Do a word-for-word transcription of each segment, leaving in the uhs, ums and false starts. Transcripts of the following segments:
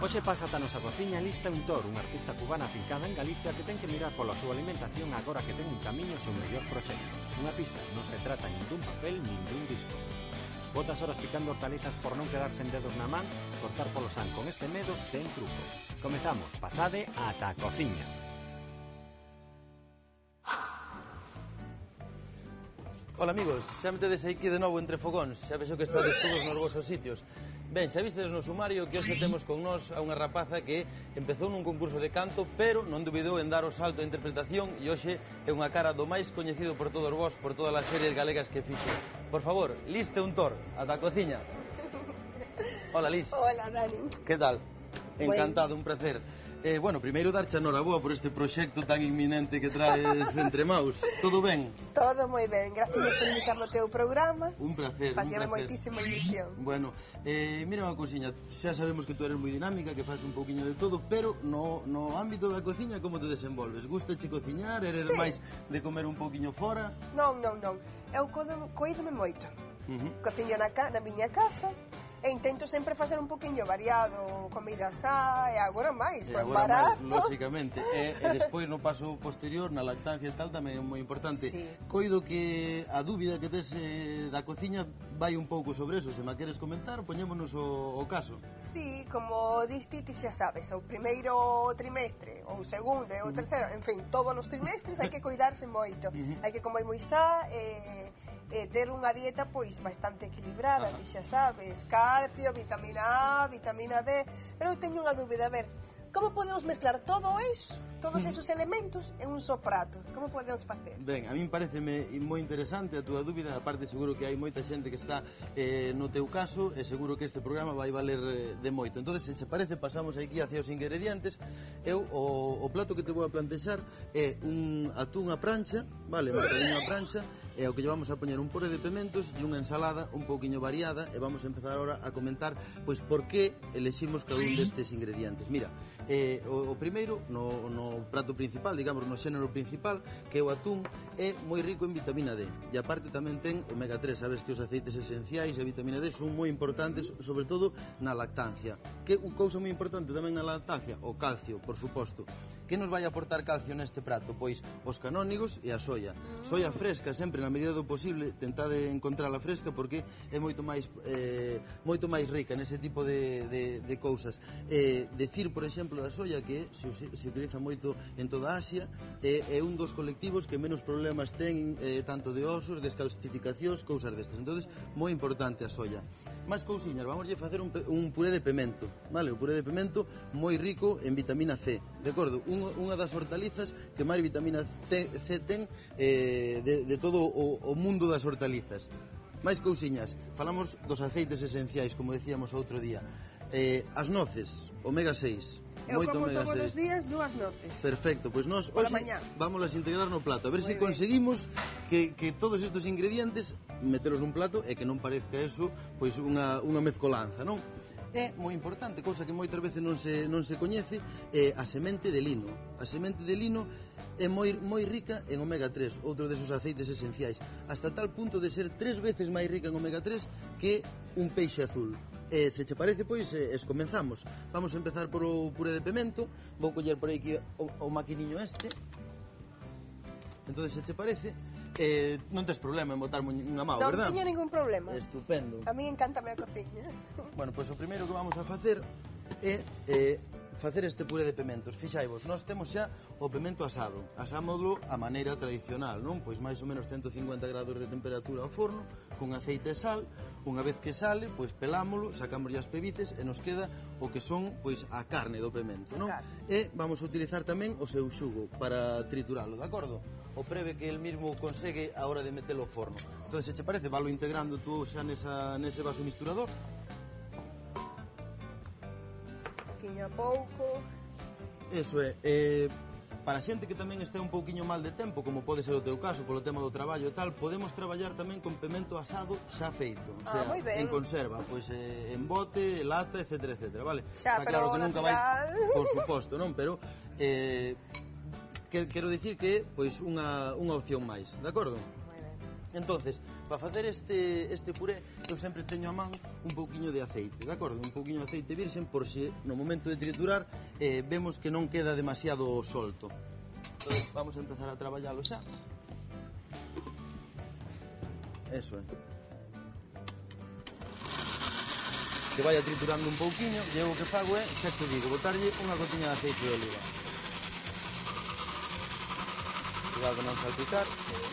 Hoxe pasa ata nosa cociña lista un Tor, unha artista cubana afincada en Galicia que ten que mirar pola súa alimentación agora que ten un camiño ao seu mellor proxecto. Unha pista, non se trata nin dun papel nin dun disco. Botas horas picando hortalizas por non quedar sen dedos na man, cortar polo san con este medo ten truco. Comezamos, pasade ata a cociña. Ola amigos, xa me tedes aquí de novo entre fogóns, xa vexo que estades todos nos vosos sitios. Ben, xa vistedes no sumario que hoxe temos con nós a unha rapaza que empezou nun concurso de canto, pero non dubidou en dar o salto de interpretación e hoxe é unha cara do máis coñecido por todos vós, por todas as series galegas que fixo. Por favor, Lis Teuntor, ata a cociña. Hola Lis. Hola Dani. Que tal? Encantado, un placer. Eh, bueno, primeiro darche a noraboa por este proxecto tan inminente que traes entre maus. Todo ben? Todo moi ben, gracias por invitar no teu programa. Un placer, Facíame un placer. moitísima ilusión. Bueno, eh, mira unha cousiña, xa sabemos que tú eres moi dinámica, que faz un pouquiño de todo, pero no, no ámbito da cociña como te desenvolves? Gustache cociñar? Eres Sí. máis de comer un pouquiño fora? Non, non, non, eu coídome moito. Uh -huh. Cociño na, ca, na miña casa e intento sempre facer un poquinho variado, comida sá e agora máis, E con agora embarazo. máis, lóxicamente. E, e despois no paso posterior, na lactancia e tal, tamén é moi importante. Sí. Coido que a dúbida que tes eh, da cociña vai un pouco sobre eso. Se me queres comentar, poñémonos o, o caso. Sí, como diste, ti xa sabes, o primeiro trimestre, ou o segundo, e o terceiro, en fin, todos os trimestres hai que cuidarse moito. Uh-huh. Hai que comer moi sá e, e ter unha dieta pois bastante equilibrada, Ajá. ti xa sabes, calcio, vitamina A, vitamina D, pero eu teño unha dúbida, a ver, como podemos mezclar todo iso, todos esos elementos en un só prato? Como podemos facer? Ben, a min pareceme moi interesante a túa dúbida, aparte seguro que hai moita xente que está eh, no teu caso e seguro que este programa vai valer eh, de moito. Entonces, se che parece, pasamos aquí hacia os ingredientes. Eu, o, o plato que te vou a plantexar é un atún a prancha, vale, marcadinho a prancha, e ao que lle vamos a poñer un pore de pementos e unha ensalada un pouquiño variada, e vamos a empezar agora a comentar pois por que eleximos cada un destes ingredientes. Mira, eh, o, o primeiro, no, no prato principal, digamos, no xénero principal, que é o atún, é moi rico en vitamina D, e aparte tamén ten omega tres. Sabes que os aceites esenciais e a vitamina D son moi importantes, sobre todo na lactancia. Que unha cousa moi importante tamén na lactancia, o calcio, por suposto. Que nos vai aportar calcio neste prato? Pois os canónigos e a soia. Soia fresca, sempre na medida do posible, tentade encontrala fresca porque é moito máis eh, moito máis rica nese tipo de, de, de cousas. Eh, decir, por exemplo, da soia que se, se utiliza moito en toda Asia, é, é un dos colectivos que menos problemas ten eh, tanto de osos, descalcificacións, cousas destas. Entonces, moi importante a soia. Máis cousiñas, vamos a facer un, un puré de pemento, vale? O puré de pemento moi rico en vitamina C, de acordo? Un, unha das hortalizas que máis vitamina C ten eh, de, de todo o, o mundo das hortalizas. Máis cousiñas, falamos dos aceites esenciais, como decíamos outro día. Eh, as noces, omega seis. Eu Moito como omega todos seis. os días dúas noces. Perfecto, pois nós Pola hoxe mañá. vamos a integrar no plato. A ver Moi se ben. conseguimos que, que todos estes ingredientes metelos nun plato e que non parezca eso pois unha, unha mezcolanza, non? É moi importante, cousa que moitas veces non se, non se coñece, é a semente de lino. A semente de lino é moi, moi rica en omega tres, outro desos aceites esenciais, hasta tal punto de ser tres veces máis rica en omega tres que un peixe azul. E se che parece, pois, eh, es comenzamos. Vamos a empezar por o puré de pemento. Vou coller por aquí o, o maquiniño este. Entonces, se che parece, eh, non tes problema en botarme unha mão, Non verdad? teño ningún problema. Estupendo. A mí encántame a cociña. Bueno, pois o primeiro que vamos a facer é eh, facer este puré de pementos. Fixaivos, nós temos xa o pemento asado. Asámoslo a maneira tradicional, non? Pois máis ou menos ciento cincuenta grados de temperatura ao forno, con aceite e sal. Unha vez que sale, pois pelámolo, sacamos as pebices e nos queda o que son pois a carne do pemento, non? E vamos a utilizar tamén o seu xugo para trituralo, de acordo? O preve que el mismo consegue a hora de metelo ao forno. Entón, se che parece, valo integrando tú xa nesa, nese vaso misturador. Poquinho a pouco. Eso é, eh, para xente que tamén este un pouquiño mal de tempo, como pode ser o teu caso, polo tema do traballo e tal, podemos traballar tamén con pemento asado xa feito, o sea, Ah, moi ben. en conserva, pois eh, en bote, lata, etcétera, etcétera, vale? Xa, Está pero claro que nunca vai, natural. por suposto, non? Pero eh, que, quero dicir que pois unha, unha opción máis, de acordo? Moi ben. Entonces, para facer este, este puré, eu sempre teño a man un pouquiño de aceite, de acordo? Un pouquiño de aceite virgen, por se no momento de triturar eh, vemos que non queda demasiado solto. Entonces, vamos a empezar a traballalo xa. Eso é. Que vaya triturando un pouquiño, e eu o que fago é, xa che digo, botarlle unha gotiña de aceite de oliva. Cuidado de non salpicar.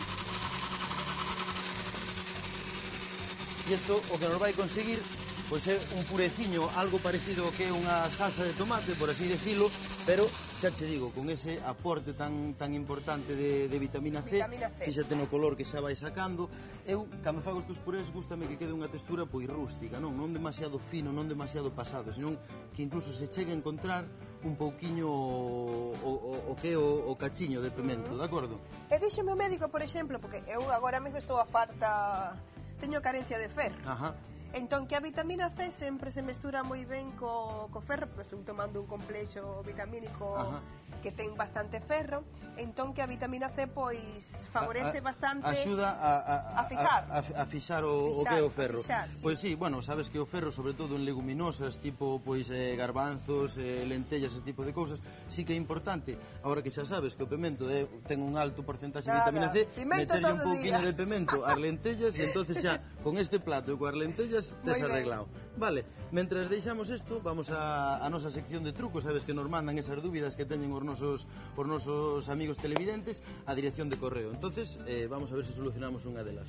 E isto o que nos vai conseguir pois é un pureciño algo parecido ao que é unha salsa de tomate, por así decirlo, pero xa che digo, con ese aporte tan tan importante de, de vitamina C, vitamina C. fíxate no color que xa vai sacando. Eu, cando fago estes purés, gústame que quede unha textura pois rústica, non non demasiado fino, non demasiado pasado, senón que incluso se chegue a encontrar un pouquiño o, o, o que é o, o cachiño de pimento, de acordo? E díxeme o médico, por exemplo, porque eu agora mesmo estou a falta, teño carencia de ferro. Ajá. Entón, que a vitamina C sempre se mestura moi ben co, co ferro, porque estou tomando un complexo vitamínico Ajá. que ten bastante ferro, entón que a vitamina C pois favorece A- a- bastante axuda a, a, a fijar. a, a, a fixar o, o Fixar, que é o a ferro. fixar, sí. Pois sí, bueno, sabes que o ferro, sobre todo en leguminosas, tipo pois eh, garbanzos, eh, lentellas, ese tipo de cousas, sí que é importante. Agora que xa sabes que o pemento é, ten un alto porcentaxe de Nada, vitamina C, pimento meterlle un todo pouquiño día. de pemento ás lentellas e entonces xa con este plato e coas lentellas tes Moi ben. arreglado. Vale, mentras deixamos isto, vamos a, a nosa sección de trucos. Sabes que nos mandan esas dúbidas que teñen os nosos, os nosos amigos televidentes a dirección de correo. Entonces, eh, vamos a ver se solucionamos unha delas.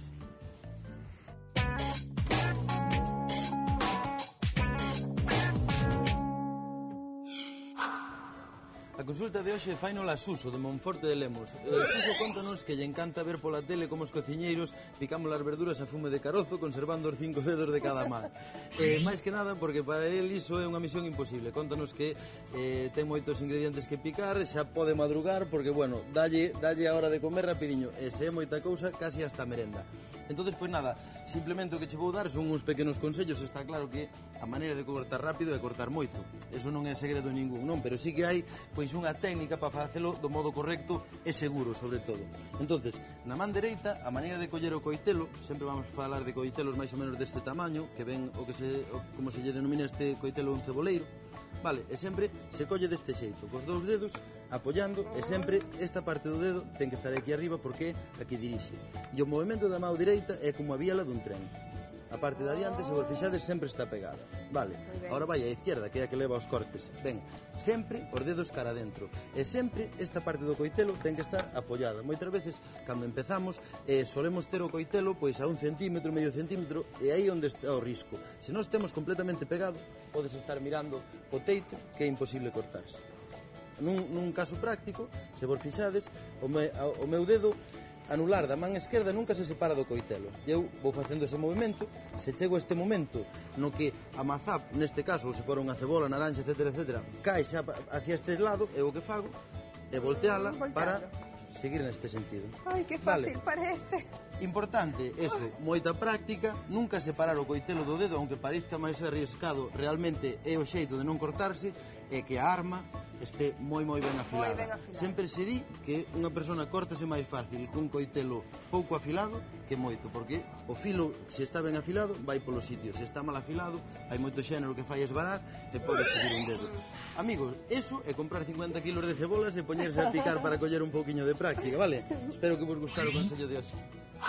A consulta de hoxe fainola Suso, de Monforte de Lemos. Eh, Suso contanos que lle encanta ver pola tele como os cociñeiros picamos as verduras a fume de carozo conservando os cinco dedos de cada man. Eh, máis que nada porque para el iso é unha misión imposible. Contanos que eh, ten moitos ingredientes que picar, xa pode madrugar porque, bueno, dalle, dalle a hora de comer rapidiño. E se é moita cousa, casi hasta merenda. Entonces, pois nada, simplemente o que che vou dar son uns pequenos consellos. Está claro que a maneira de cortar rápido é cortar moito. Eso non é segredo ningún, non? Pero sí que hai pois unha técnica para facelo do modo correcto e seguro, sobre todo. Entonces, na man dereita, a maneira de coller o coitelo, sempre vamos a falar de coitelos máis ou menos deste tamaño, que ven o que se, o, como se lle denomina este coitelo un ceboleiro, vale, e sempre se colle deste xeito, cos dous dedos apoiando, e sempre esta parte do dedo ten que estar aquí arriba porque aquí dirixe. E o movimento da mão direita é como a biela dun tren. A parte de adiante, se vos fixades, sempre está pegada. Vale, agora vai a izquierda, que é a que leva os cortes. Ben, sempre os dedos cara adentro. E sempre esta parte do coitelo ten que estar apoiada. Moitas veces, cando empezamos, eh, solemos ter o coitelo pois a un centímetro, medio centímetro, e aí onde está o risco. Se non estemos completamente pegados, podes estar mirando o teito, que é imposible cortarse. Nun, nun caso práctico, se vos fixades, o, me, o meu dedo anular da man esquerda nunca se separa do coitelo. Eu vou facendo ese movimento, se chego a este momento no que a mazá, neste caso, ou se fora unha cebola, naranxa, etcétera, etcétera, cae xa hacia este lado, eu o que fago é volteala para seguir neste sentido. Ai, que fácil, vale. Parece. Importante, eso, moita práctica, nunca separar o coitelo do dedo, aunque parezca máis arriscado, realmente é o xeito de non cortarse, é que a arma este moi moi ben afilada. Moi ben afilada. Sempre se di que unha persona córtase máis fácil cun coitelo pouco afilado que moito, porque o filo, se está ben afilado, vai polo sitio. Se está mal afilado, hai moito xénero que fai esbarar e pode seguir un dedo. Amigos, eso é comprar cincuenta kilos de cebolas e poñerse a picar para coller un pouquiño de práctica, vale? Espero que vos gustara o consello de hoxe.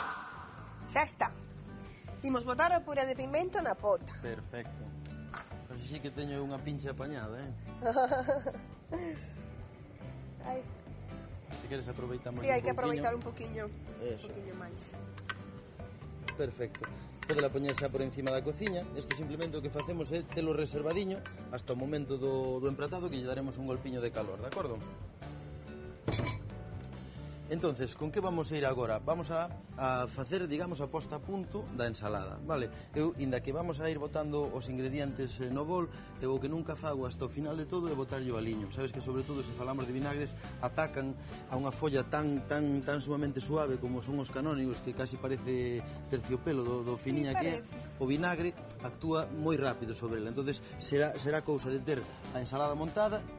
Xa está. Imos botar o puré de pimento na pota. Perfecto. Pois sí que teño unha pincha apañada, eh? Ai. Se queres aproveitamos Sí, hai que un aproveitar pouquiño. un poquinho. Eso. Un poquinho máis. Perfecto. Podela poñer xa por encima da cociña. Isto simplemente o que facemos é telo reservadiño hasta o momento do, do empratado, que lle daremos un golpiño de calor, de acordo? Entonces, con que vamos a ir agora? Vamos a, a facer, digamos, a posta a punto da ensalada, vale? Eu, inda que vamos a ir botando os ingredientes eh, no bol, eu o que nunca fago hasta o final de todo é botarlle o aliño. Sabes que, sobre todo, se falamos de vinagres, atacan a unha folla tan tan tan sumamente suave como son os canónigos, que casi parece terciopelo do, do finiña Sí, que é. O vinagre actúa moi rápido sobre ela. Entonces, será, será cousa de ter a ensalada montada e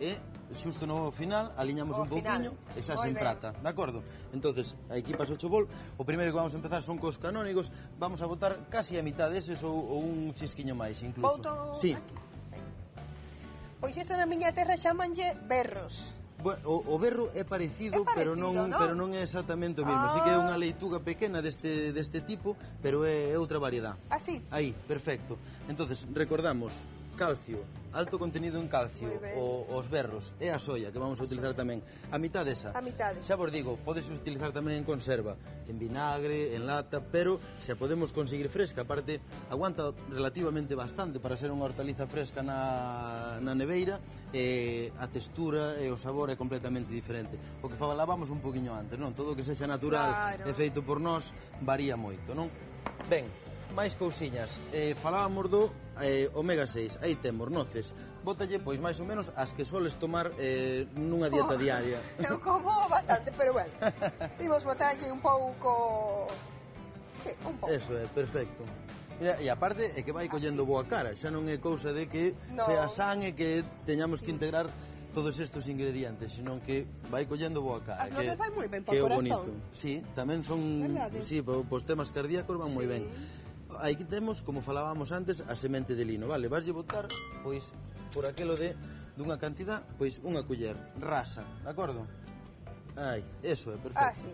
xusto no final, aliñamos O un pouquiño final. e xa Moi se ben. emprata, de acordo? Entonces, aquí pasa o bol. O primeiro que vamos a empezar son cos canónigos. Vamos a botar casi a mitad deses ou, ou un chisquiño máis, incluso. Boto Sí. aquí. Pois esta na miña terra chamanlle berros. Bueno, o, o berro é parecido, É parecido, pero non, non? pero non é exactamente o mesmo. Ah. Sí que é unha leituga pequena deste, deste tipo, pero é, é outra variedade. Así. Aí, perfecto. Entonces, recordamos, calcio, alto contenido en calcio, Moi ben. o, os berros e a soia, que vamos a utilizar tamén. A mitad desa. A mitade. Xa vos digo, podes utilizar tamén en conserva, en vinagre, en lata, pero se a podemos conseguir fresca, aparte, aguanta relativamente bastante para ser unha hortaliza fresca na, na neveira, e a textura e o sabor é completamente diferente. O que falábamos un poquinho antes, non? Todo o que sexa natural Claro. e feito por nós varía moito, non? Ben, máis cousiñas. Eh, falábamos do eh, omega seis. Aí temos noces. Bótalle, pois, máis ou menos as que soles tomar eh, nunha dieta Oh, diaria. Eu como bastante, pero bueno. Imos botarlle un pouco... Sí, un pouco. Eso é, perfecto. Mira, e aparte é que vai collendo boa cara. Xa non é cousa de que No. sea san e que teñamos que integrar todos estes ingredientes, senón que vai collendo boa cara. As noces vai moi ben pa que é o corazón. bonito. Sí, tamén son, Verdade? sí, po- pos temas cardíacos van moi Sí. ben. Aquí temos, como falábamos antes, a semente de lino, vale? Vaslle botar, pois, por aquelo de dunha cantidad, pois unha culler rasa, de acordo? Ai, eso é, perfecto. Ah, sí.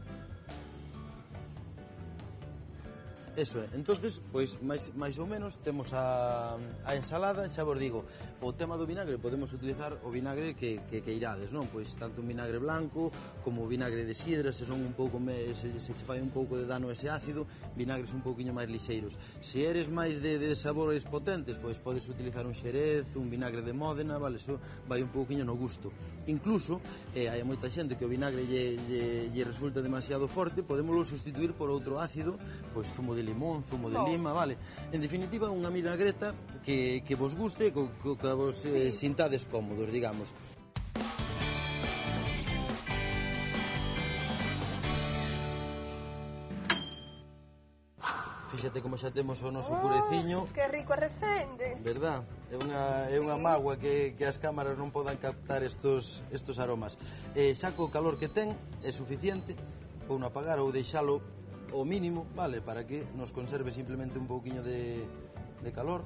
Eso é, entonces, pois, máis, máis ou menos, temos a, a ensalada, xa vos digo, o tema do vinagre, podemos utilizar o vinagre que, que, que irades, non? Pois, tanto un vinagre blanco, como o vinagre de sidra, se son un pouco, me, se, se che fai un pouco de dano ese ácido, vinagres un pouquiño máis lixeiros. Se eres máis de, de sabores potentes, pois, podes utilizar un xerez, un vinagre de Módena, vale, eso vai un pouquiño no gusto. Incluso, eh, hai moita xente que o vinagre lle, lle, lle resulta demasiado forte, podémoslo sustituir por outro ácido, pois, zumo de limón, zumo de No. lima, vale? En definitiva, unha vinagreta que, que vos guste, co, co, que vos eh, Sí. sintades cómodos, digamos. Fíxate como xa temos o noso pureciño, Que rico recende. verdad? É unha, é unha Sí. mágoa que, que as cámaras non podan captar estos, estos aromas. Eh, xa co calor que ten é suficiente, ou no apagar ou deixalo o mínimo, vale, para que nos conserve simplemente un pouquiño de, de calor.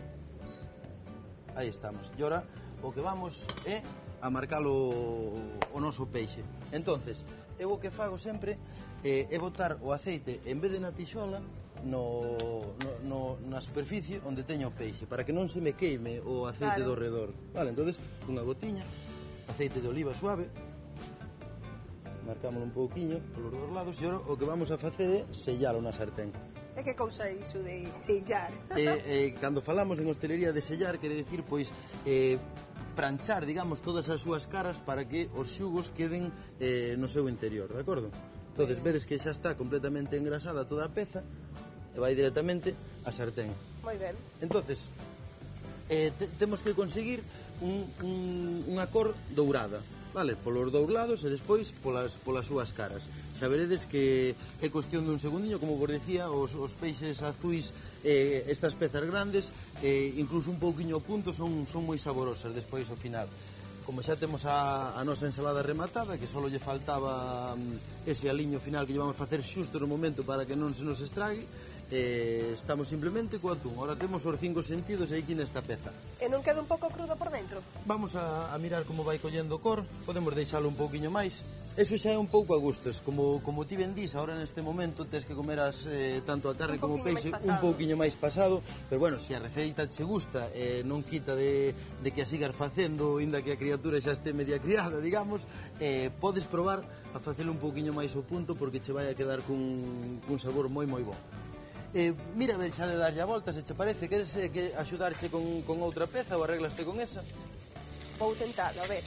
Aí estamos. E ora o que vamos é a marcalo o noso peixe. Entonces, eu o que fago sempre eh, é botar o aceite en vez de na tixola no, no, no, na superficie onde teño o peixe, para que non se me queime o aceite Claro. do redor. Vale, entonces, unha gotiña, aceite de oliva suave, marcámoslo un pouquiño polos dos lados, e ora o que vamos a facer é sellalo na sartén. E que cousa é iso de sellar? eh, eh, cando falamos en hostelería de sellar, quere decir, pois, eh, pranchar, digamos, todas as súas caras para que os xugos queden eh, no seu interior, de acordo? Entonces, vedes que xa está completamente engrasada toda a peza e vai directamente á sartén. Moi ben. Entonces, eh, te, temos que conseguir un, un, unha cor dourada, vale? Polos dous lados e despois polas, polas súas caras. Xa veredes que é cuestión dun segundiño, como vos decía, os, os peixes azuis, eh, estas pezas grandes, eh, incluso un pouquiño a punto, son, son moi saborosas despois ao final. Como xa temos a, a nosa ensalada rematada, que só lle faltaba mm, ese aliño final que lle vamos facer xusto no momento para que non se nos estrague, eh, estamos simplemente co atún. Ahora temos os cinco sentidos aquí nesta peza. E non queda un pouco crudo por dentro? Vamos a, a mirar como vai collendo cor, podemos deixalo un pouquiño máis. Eso xa é un pouco a gustos, como, como ti ben dís, ahora neste momento tes que comeras eh, tanto a carne Un como o pouquiño peixe máis un pasado. pouquiño máis pasado, pero bueno, se a receita che gusta, eh, non quita de, de que a sigas facendo, inda que a criatura xa este media criada, digamos, eh, podes probar a facelo un pouquiño máis ao punto, porque che vai a quedar cun, cun sabor moi moi bon. Eh, mira, a ver, xa de darlle a volta, se che parece, queres eh, que axudarche con, con outra peza ou arreglaste con esa? Vou tentalo, a ver.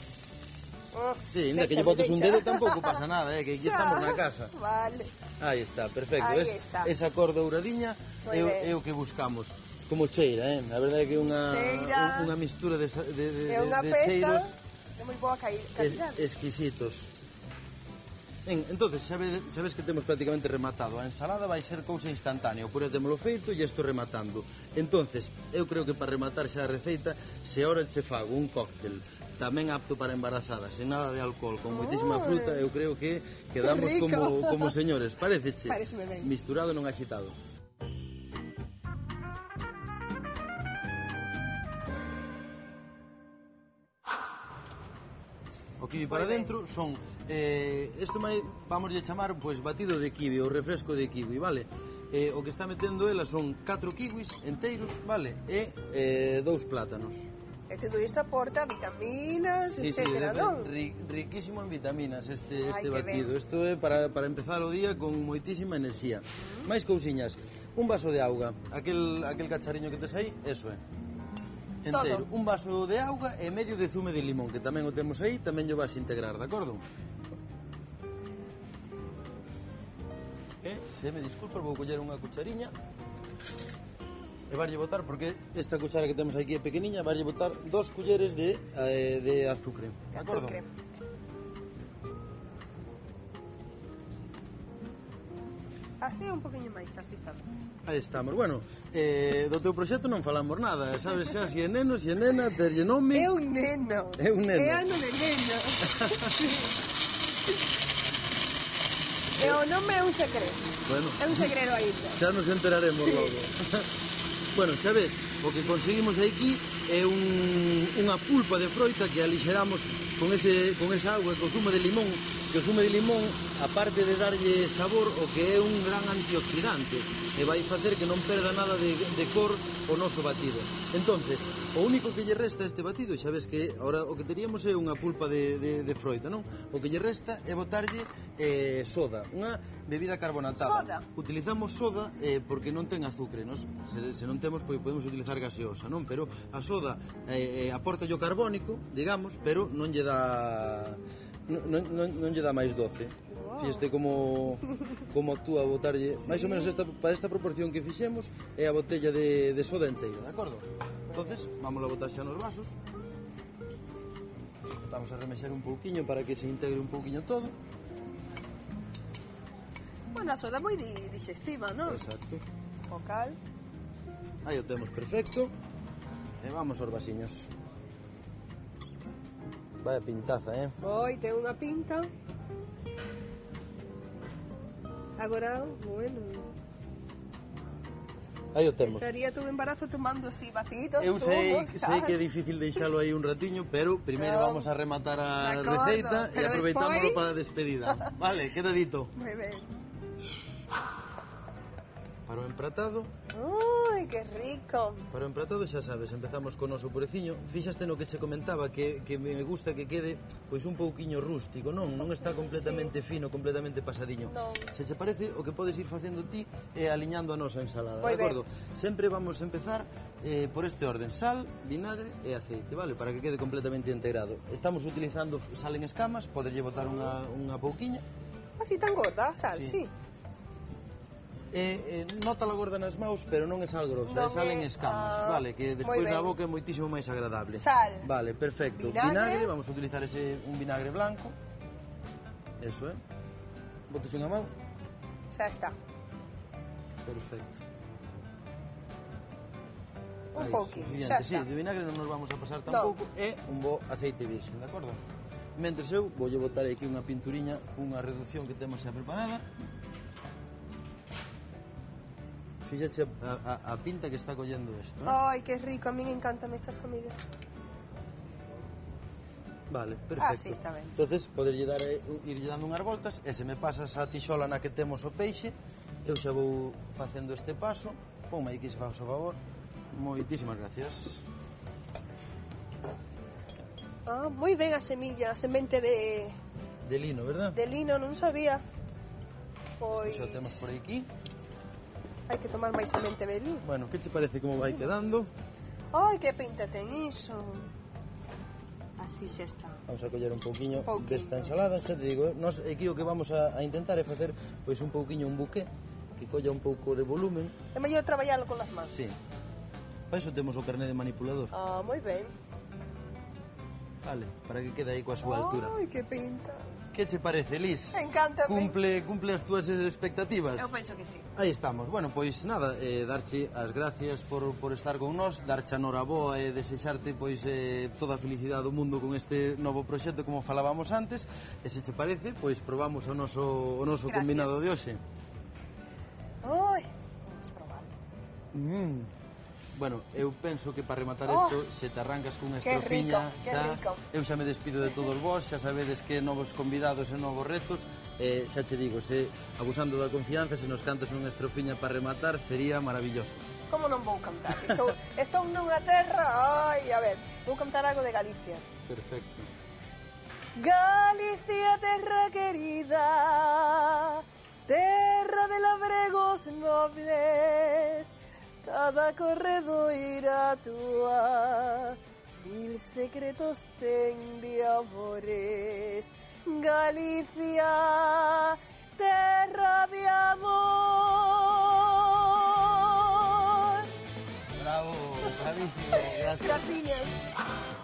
Oh, Sí, ainda que lle déxame, botes un deixa. dedo tampouco pasa nada, eh, que aquí Xa, estamos na casa. Vale. Aí está, perfecto. Aí Es, está. esa cor douradiña Moi é, o- ben. é o que buscamos. Como cheira, eh? A verdade é que é unha, Cheira. unha mistura de, sa- de, de, É unha de peza cheiros de moi boa cai- es, calidade. exquisitos. En, entonces, sabe, sabes que temos prácticamente rematado. A ensalada vai ser cousa instantánea. O puré temolo feito e isto rematando. Entonces, eu creo que para rematar xa a receita, se ahora che fago un cóctel tamén apto para embarazadas, sen nada de alcohol, con moitísima fruta, eu creo que quedamos como, como señores. Pareceche? Pareceme ben. Misturado non agitado. O kiwi para dentro son eh, isto mai, vamos a chamar pois batido de kiwi ou refresco de kiwi, vale? Eh, o que está metendo ela son catro kiwis enteiros, vale? E eh, dous plátanos. E todo isto aporta vitaminas, Sí, sí, etcétera, é non? ri, riquísimo en vitaminas este, este Ai, que batido. ben. Isto é para, para empezar o día con moitísima enerxía. Mm. Máis cousiñas, un vaso de auga, aquel, aquel cacharriño que tes aí, eso é. Entero, Todo. un vaso de auga e medio de zume de limón, que tamén o temos aí, tamén o vas a integrar, de acordo? E, se me disculpas, vou coller unha cuchariña e varlle botar, porque esta cuchara que temos aquí é pequeniña, varlle botar dos culleres de, eh, de azúcar, de acordo? Azúcar. Así un poquinho máis, así está ben. Aí estamos. Bueno, eh, do teu proxecto non falamos nada, sabes xa si é neno, si é nena, terlle nome. É un neno. É un neno. É ano de neno. E o nome é un secreto. Bueno, É un segredo ainda. xa nos enteraremos Sí. logo. Bueno, xa ves, o que conseguimos aquí é un, unha pulpa de froita que alixeramos con, ese, con esa agua e co zumo de limón, que o zumo de limón, aparte de darlle sabor, o que é un gran antioxidante e vai facer que non perda nada de, de cor o noso batido. Entonces, o único que lle resta a este batido, xa ves que ahora o que teríamos é unha pulpa de, de, de froita, non? O que lle resta é botarlle eh, soda, unha bebida carbonatada. Soda? Utilizamos soda eh, porque non ten azúcar, nos, se, se non temos, pois podemos utilizar gaseosa, non? Pero a soda eh, eh, aporta o carbónico, digamos, pero non lle dá non, non, non lle dá máis doce. Wow. Fíxate como como actúa a botarlle, sí. Máis ou menos esta, para esta proporción que fixemos é a botella de, de soda inteira, de acordo? Entonces, vamos a botar xa nos vasos. Vamos a remexer un pouquiño para que se integre un pouquiño todo. Bueno, a soda moi di digestiva, non? Exacto. O cal. Aí o temos perfecto. E vamos aos vasiños. Vaya pintaza, eh? Oi, ten unha pinta. Agora, bueno, Aí o temos. estaría todo embarazo tomando así batidos. Eu sei, zumos, sei tal. que é difícil deixalo aí un ratiño, pero primeiro Non. vamos a rematar a De acordo, receita e pero aproveitámoslo despois- para a despedida. Vale, queda dito. Moi ben. Para o empratado, Ai, que rico. para o empratado xa sabes, empezamos co noso pureciño. Fíxaste no que che comentaba que, que me gusta que quede pois un pouquiño rústico, non? Non está completamente sí. fino, completamente pasadiño. Non. Se che parece, o que podes ir facendo ti é aliñando a nosa ensalada, Moi de acordo? Sempre vamos a empezar eh, por este orden: sal, vinagre e aceite, vale? Para que quede completamente integrado. Estamos utilizando sal en escamas, poderlle botar unha, unha pouquiña. Así tan gorda, sal, Sí. sí. Eh, eh, nota la gorda nas maus, pero non é sal grosa, Non é sal é- en escamas, ah, vale? Que moi despois na ben. boca é moitísimo máis agradable. Sal. Vale, perfecto. Vinagre. vamos a utilizar ese un vinagre blanco. Eso, eh. Botes unha mau. Xa está. Perfecto. Un Aí, pouquinho, suficiente. xa Sí, está. de vinagre non nos vamos a pasar No. tampouco. E un bo aceite virxen, de acordo? Mentres eu voulle botar aquí unha pinturiña, unha reducción que temos xa preparada. Fíxate a, a, a pinta que está collendo isto, eh? Ai, que rico, a min encantan estas comidas. Vale, perfecto. Ah, sí, está ben. Entonces, poderlle dar, eh, irlle dando unhas voltas, e se me pasas a tixola na que temos o peixe, eu xa vou facendo este paso. Ponme aí que se faz o favor. Moitísimas gracias. Ah, moi ben a semilla, a semente de, De lino, verdad? de lino, non sabía. Pois Xa o temos por aquí. hai que tomar máis semente de lino. Bueno, que che parece como vai quedando? Ai, que pinta ten iso. Así xa está. Vamos a coller un pouquiño Pouquiño. desta ensalada, xa te digo, nos aquí o que vamos a, a intentar é facer pois un pouquiño un buqué que colla un pouco de volumen. É mellor traballalo con as mans. Sí. Para iso temos o carné de manipulador. Ah, moi ben. Vale, para que quede aí coa súa altura. Ai, que pinta. que che parece, Lis? Encántame. Cumple, cumple as túas expectativas? Eu penso que sí. Aí estamos. Bueno, pois nada, eh, darche as gracias por, por estar con nós, darche a noraboa e desexarte pois eh, toda a felicidade do mundo con este novo proxecto como falábamos antes, e se che parece, pois probamos o noso, o noso combinado de hoxe. Ui, vamos probar. Mm. Bueno, eu penso que para rematar Oh, isto, se te arrancas cunha estrofiña, rico, que xa, rico. eu xa me despido de todos vós, xa sabedes que novos convidados e novos retos, e xa che digo, se abusando da confianza, se nos cantas unha estrofiña para rematar, sería maravilloso. Como non vou cantar? Estou, estou nunha terra... Ai, a ver, vou cantar algo de Galicia. Perfecto. Galicia, terra querida, terra de labregos nobles, cada corredoira túa, mil secretos ten de amores. Galicia, terra de amor. Bravo, bravísimo, gracias. Graciñas.